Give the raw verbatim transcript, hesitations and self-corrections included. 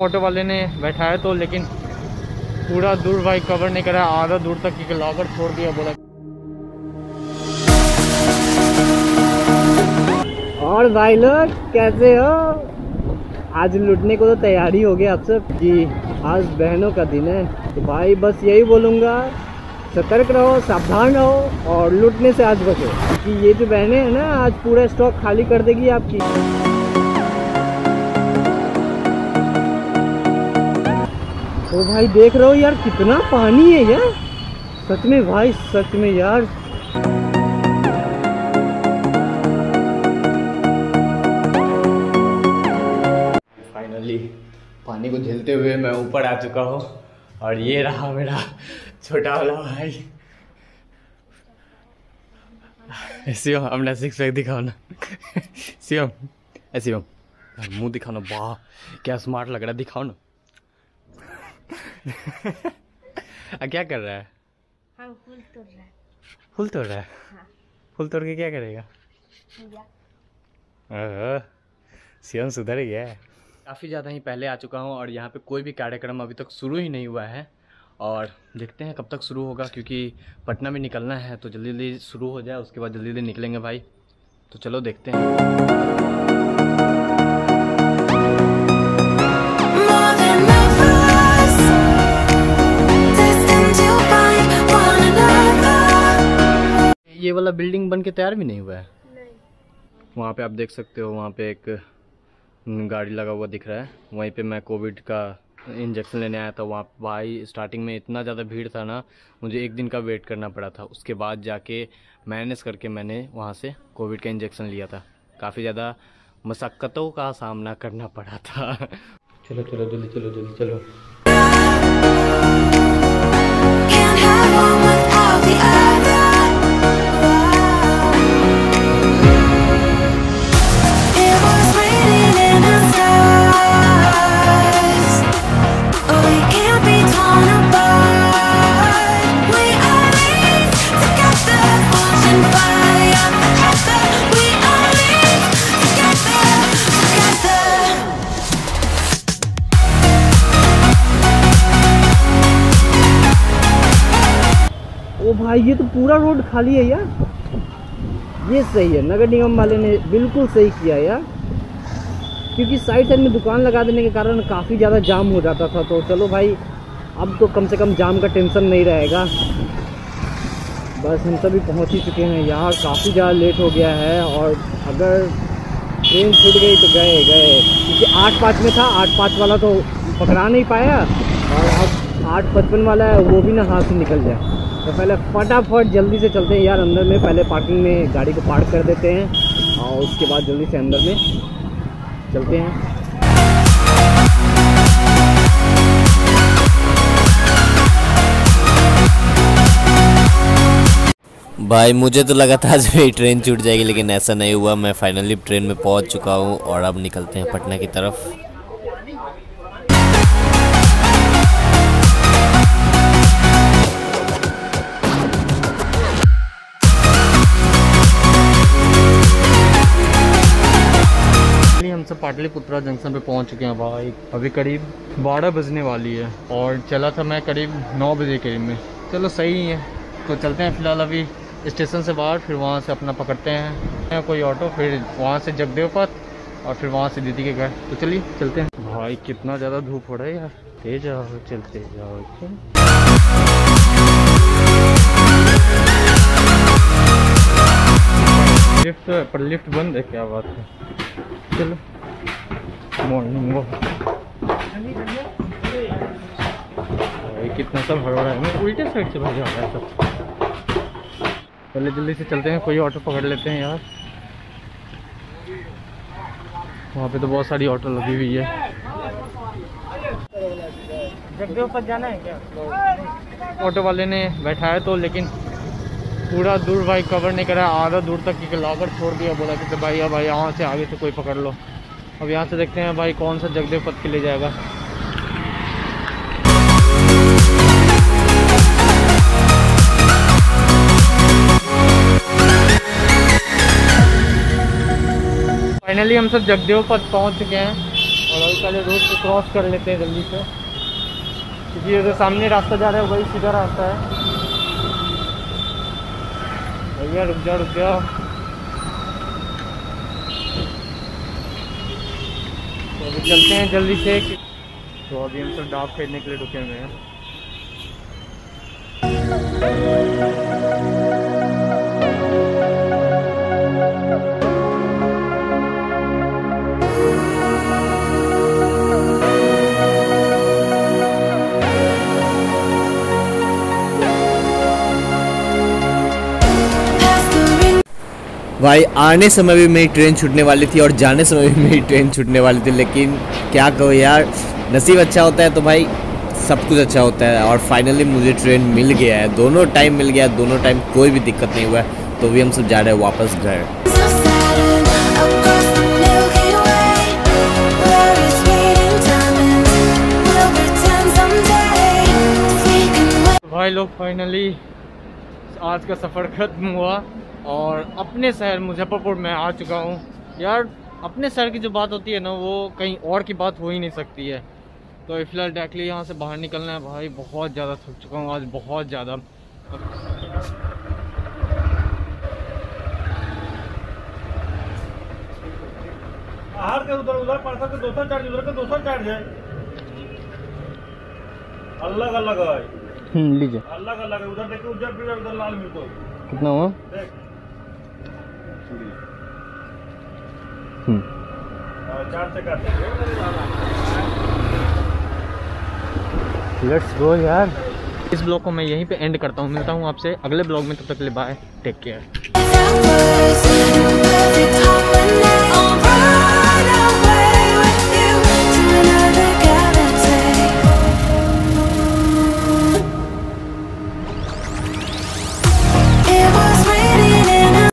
Auto वाले ने बैठाया तो, लेकिन पूरा दूर भाई कवर नहीं करा, आधा दूर तक की लॉकर छोड़ दिया। बोला और भाई लोग कैसे हो? आज लूटने को तो तैयारी हो गया आप सब कि आज बहनों का दिन है। तो भाई बस यही बोलूँगा, सतर्क रहो, सावधान रहो और लूटने से आज बचो, क्योंकि ये जो बहनें हैं ना आज पूरा स्टॉक खाली कर देगी आपकी। तो भाई देख रहे हो यार कितना पानी है यार, सच में भाई, सच में यार। फाइनली पानी को झेलते हुए मैं ऊपर आ चुका हूँ और ये रहा मेरा छोटा वाला भाई। शिवम अपना सिक्स पैक दिखाओ ना। शिवम शिवम मुंह दिखाओ ना, वाह क्या स्मार्ट लग रहा है, दिखाओ ना। आ, क्या कर रहा है? हाँ, फूल तोड़ रहा है। फूल तोड़ रहा है? हाँ। फूल तोड़ के क्या करेगा? शिवम सुधर गया है। काफ़ी ज़्यादा ही पहले आ चुका हूँ और यहाँ पे कोई भी कार्यक्रम अभी तक शुरू ही नहीं हुआ है और देखते हैं कब तक शुरू होगा, क्योंकि पटना में निकलना है तो जल्दी जल्दी शुरू हो जाए, उसके बाद जल्दी जल्दी निकलेंगे भाई। तो चलो देखते हैं। ये वाला बिल्डिंग बन के तैयार भी नहीं हुआ है। नहीं। वहाँ पे आप देख सकते हो, वहाँ पे एक गाड़ी लगा हुआ दिख रहा है। वहीं पे मैं कोविड का इंजेक्शन लेने आया था। वहाँ भाई स्टार्टिंग में इतना ज़्यादा भीड़ था ना, मुझे एक दिन का वेट करना पड़ा था। उसके बाद जाके मैनेज करके मैंने वहाँ से कोविड का इंजेक्शन लिया था। काफ़ी ज़्यादा मशक्क़तों का सामना करना पड़ा था। चलो चलो जल्दी चलो जल्दी चलो। ओ भाई ये तो पूरा रोड खाली है यार, ये सही है, नगर निगम वाले ने बिल्कुल सही किया यार, क्योंकि साइड साइड में दुकान लगा देने के कारण काफ़ी ज़्यादा जाम हो जाता था। तो चलो भाई अब तो कम से कम जाम का टेंशन नहीं रहेगा। बस हम सभी पहुंच ही चुके हैं यार, काफ़ी ज़्यादा लेट हो गया है और अगर ट्रेन छूट गई तो गए गए, क्योंकि आठ पाँच में था, आठ पाँच वाला तो पकड़ा नहीं पाया और अब आठ पचपन वाला है, वो भी ना हाथ से निकल जाए। तो पहले फटाफट जल्दी से चलते हैं यार अंदर में, पहले पार्किंग में गाड़ी को पार्क कर देते हैं और उसके बाद जल्दी से अंदर में चलते हैं। भाई मुझे तो लगा था आज मेरी ट्रेन छूट जाएगी, लेकिन ऐसा नहीं हुआ। मैं फाइनली ट्रेन में पहुंच चुका हूं और अब निकलते हैं पटना की तरफ। हम सब पाटलिपुत्रा जंक्शन पे पहुंच चुके हैं भाई। अभी करीब बारह बजने वाली है और चला था मैं करीब नौ बजे करीब में। चलो सही है, तो चलते हैं फिलहाल अभी स्टेशन से बाहर, फिर वहाँ से अपना पकड़ते हैं कोई ऑटो, फिर वहाँ से जगदेव पथ और फिर वहाँ से दीदी के घर। तो चलिए चलते हैं। भाई कितना ज़्यादा धूप हो रहा है यार, तेज जाओ चलते जाओ। लिफ्ट पर लिफ्ट बंद है, क्या बात है। चलो मॉर्निंग वॉक। कितना सब हड़ रहा है, मैं उल्टे साइड से भाग जा रहा है सब। पहले जल्दी से चलते हैं, कोई ऑटो पकड़ लेते हैं यार। वहाँ पे तो बहुत सारी ऑटो लगी हुई है। जगदेव पर जाना है क्या? ऑटो वाले ने बैठाया तो, लेकिन पूरा दूर भाई कवर नहीं करा, आधा दूर तक की लॉकर छोड़ दिया। बोला कि भाई अब भाई यहाँ से आगे से कोई पकड़ लो। अब यहाँ से देखते हैं भाई कौन सा जगदेव पथ के ले जाएगा। फाइनली हम सब जगदेव पथ पहुँच चुके हैं और अभी पहले रोड को क्रॉस कर लेते हैं जल्दी से, क्योंकि ये जो सामने रास्ता जा रहा है वही सीधा रास्ता है। भैया रुक जा रुक जा। तो अभी चलते हैं जल्दी से। तो अभी हम सब डाब खेलने के लिए रुके हुए हैं। भाई आने समय भी मेरी ट्रेन छूटने वाली थी और जाने समय भी मेरी ट्रेन छूटने वाली थी, लेकिन क्या कहो यार, नसीब अच्छा होता है तो भाई सब कुछ अच्छा होता है। और फाइनली मुझे ट्रेन मिल गया है, दोनों टाइम मिल गया, दोनों टाइम कोई भी दिक्कत नहीं हुआ है। तो भी हम सब जा रहे हैं वापस घर। भाई लोग फाइनली आज का सफ़र ख़त्म हुआ और अपने शहर मुजफ्फरपुर में आ चुका हूँ। यार अपने शहर की जो बात होती है ना, वो कहीं और की बात हो ही नहीं सकती है। तो फिलहाल डायरेक्टली यहाँ से बाहर निकलना है। भाई बहुत ज़्यादा थक चुका हूँ आज, बहुत ज़्यादा। आहार के उधर उधर पड़ता के दोसर चार्ज उधर के दोसर चार्ज है, अलग अलग है। हम्म लीजिए, अलग अलग है। उधर देखिए उधर पीला, उधर लाल मिर्च कितना हुआ? देख हम्म चार से काट। लेट्स गो यार। इस ब्लॉग को मैं यहीं पे एंड करता हूँ। मिलता हूँ आपसे अगले ब्लॉग में, तब तक के लिए बाय, टेक केयर।